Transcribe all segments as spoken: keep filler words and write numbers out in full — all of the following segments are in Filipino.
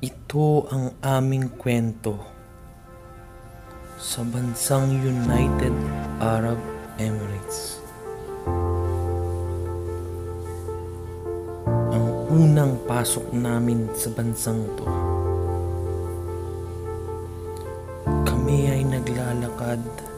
Ito ang aming kwento sa bansang United Arab Emirates. Ang unang pasok namin sa bansang to, kami ay naglalakad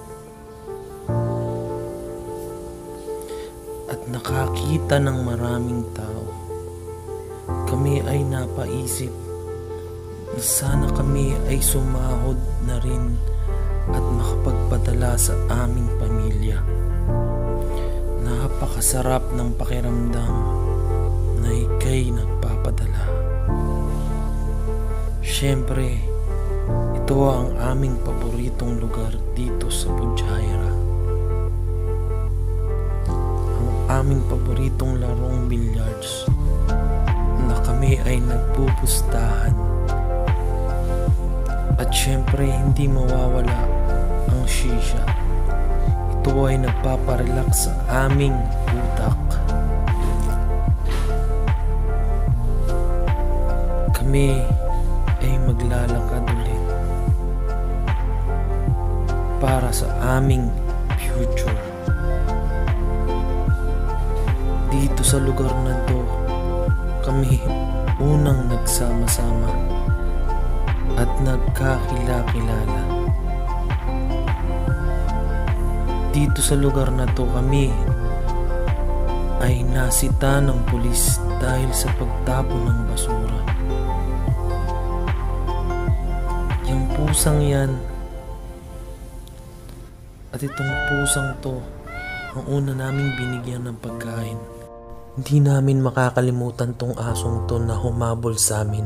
at nakakita ng maraming tao. Kami ay napaisip na sana kami ay sumahod na rin at makapagpadala sa aming pamilya. Napakasarap ng pakiramdam na ika'y nagpapadala. Siyempre, ito ang aming paboritong lugar dito sa Fujairah. Ang aming paboritong larong billiards na kami ay nagpupustahan. At syempre, hindi mawawala ang shisha. Ito ay nagpaparelax sa aming utak. Kami ay maglalakad ulit para sa aming future. Dito sa lugar na to, kami unang nagsama-sama at nagkakilala-kilala. Dito sa lugar na to kami ay nasita ng pulis dahil sa pagtapon ng basura. Yung pusang yan at itong pusang to ang una naming binigyan ng pagkain. Hindi namin makakalimutan tong asong to na humabol sa amin.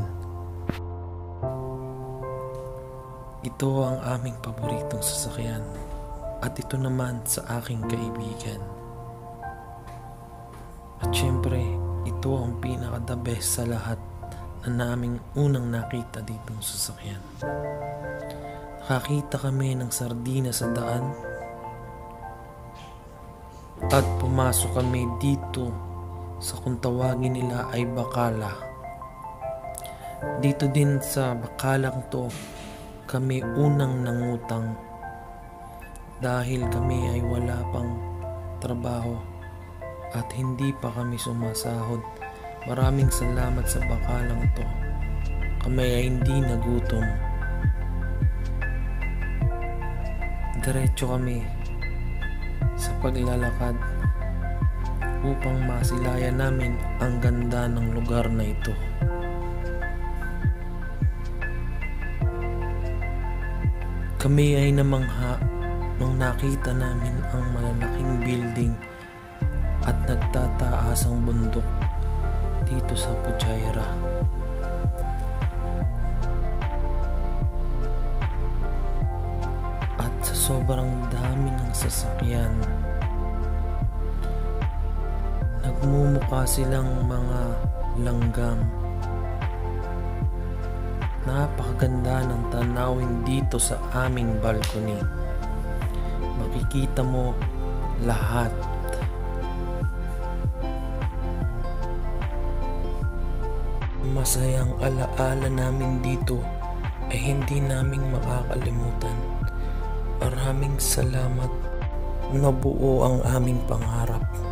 Ito ang aming paboritong sasakyan at ito naman sa aking kaibigan. At syempre, ito ang pinaka the best sa lahat na naming unang nakita ditong sasakyan. Nakakita kami ng sardina sa daan at pumasok kami dito sa kung tawagin nila ay Bakala. Dito din sa Bakalang to kami unang nangutang dahil kami ay wala pang trabaho at hindi pa kami sumasahod. Maraming salamat sa Bakalang to. Kami ay hindi nagutom. Diretso kami sa paglalakad upang masilayan namin ang ganda ng lugar na ito. Kami ay namangha nung nakita namin ang malalaking building at nagtataasang bundok dito sa Fujairah. At sa sobrang dami ng sasakyan, nagmumukha silang mga langgam. Napakaganda ng tanawin dito sa aming balcony. Makikita mo lahat. Masayang alaala namin dito ay hindi naming makakalimutan. Maraming salamat. Nabuo ang aming pangarap.